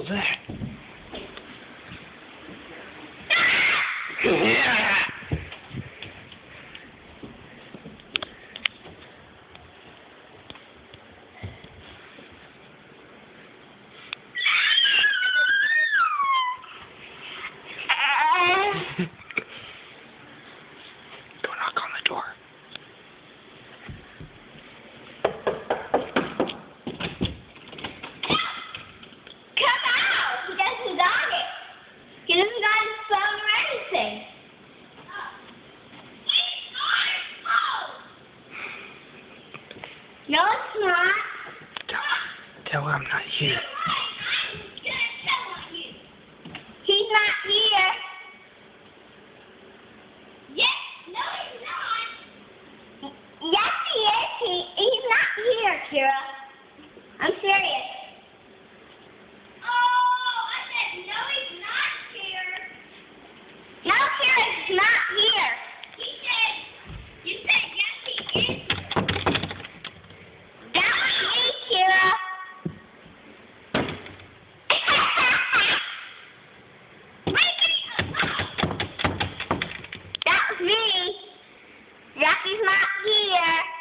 was that? Go knock on the door. Come out! He doesn't got it. He doesn't got his phone or anything. No, it's not. Tell her I'm not here. He's not here. Yes, no, he's not. Yes, he is. He's not here, Kira. I'm serious. Oh, I said no, he's not here. No, Kira, he's not here. You said yes, he is. That was me, Kira. That was me. Rocky's not here.